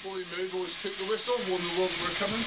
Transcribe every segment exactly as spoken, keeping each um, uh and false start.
before you move, always toot the whistle, warn the world we're coming.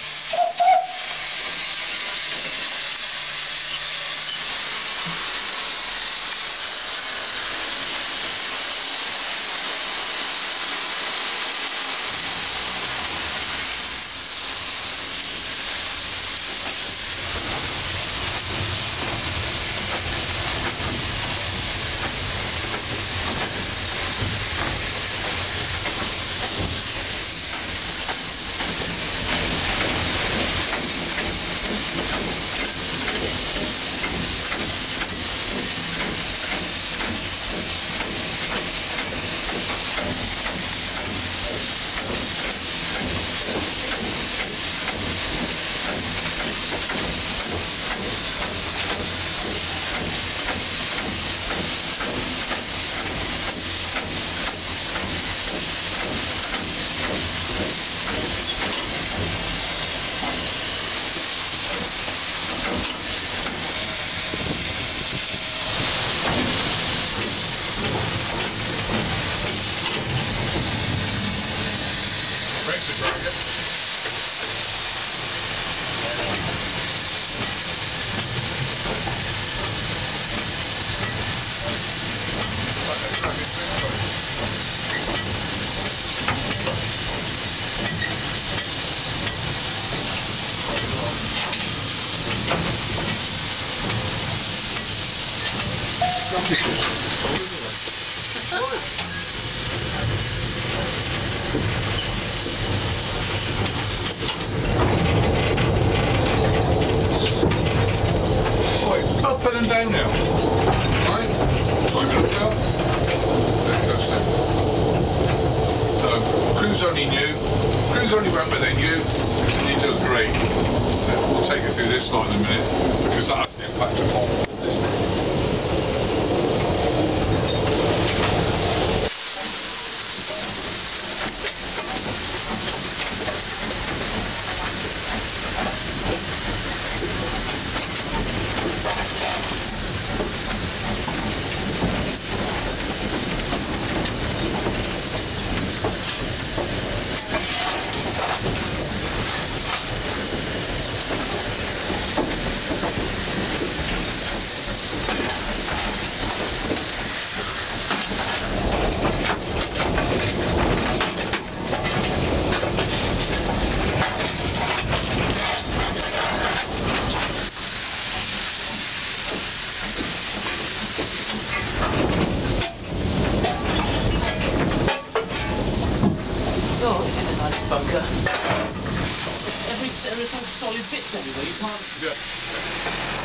Up and down now. Right? Time it up now. There it goes now. So, cruise only new. Cruise only went within you, and you do great. We'll take you through this lot in a minute, because that has the impact of all this. Oh, it's a nice bunker. Every, there's all solid bits everywhere, you can't... Yeah.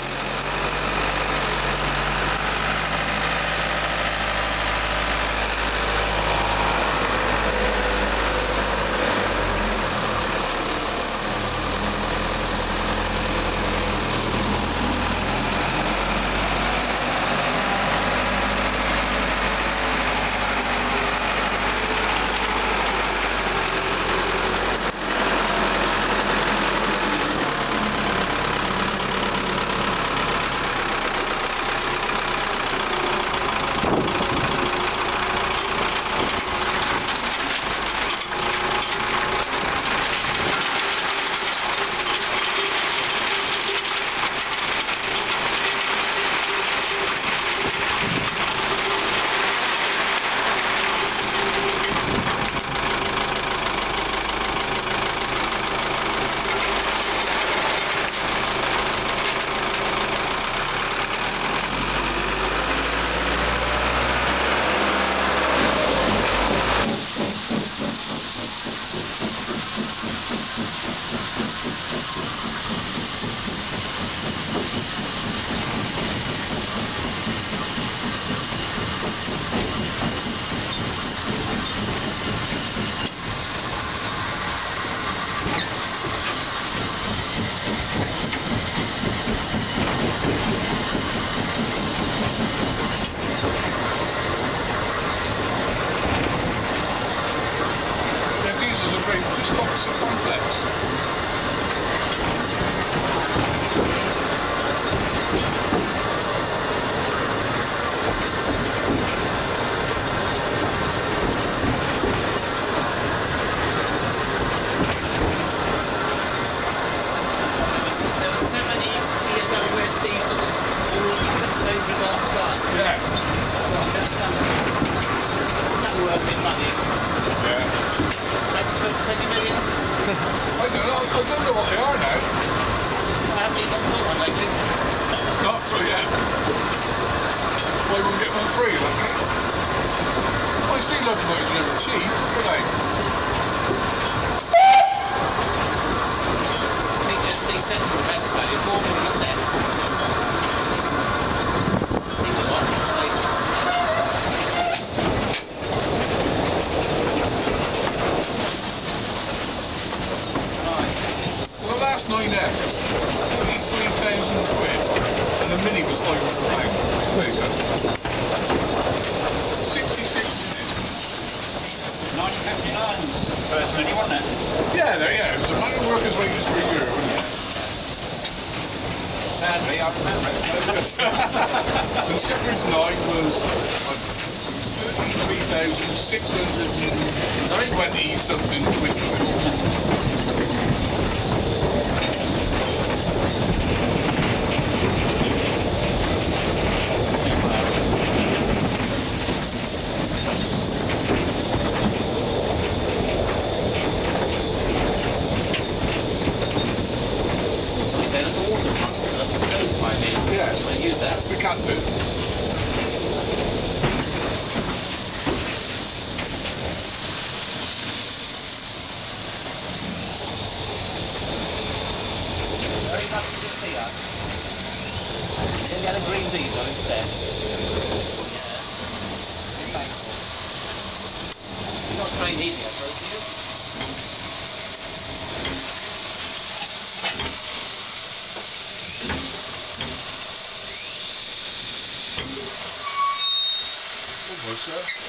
Yeah. twenty-three thousand quid. And the Mini was five hundred pounds. There you go. sixty-six minutes. nineteen fifty-nine first Mini, wasn't it? Yeah, there, yeah. It was a man who workers' wages for a year, wasn't it? Sadly, I remember it. The Shepherd's Night was thirty-three thousand six hundred twenty something quid. There's a water pump that goes by me. Yeah. So I use that. We can do. Very much to see us. Then get a green diesel instead. Yeah. Thankful. You're not trained easy, I suppose, do you? Almost there.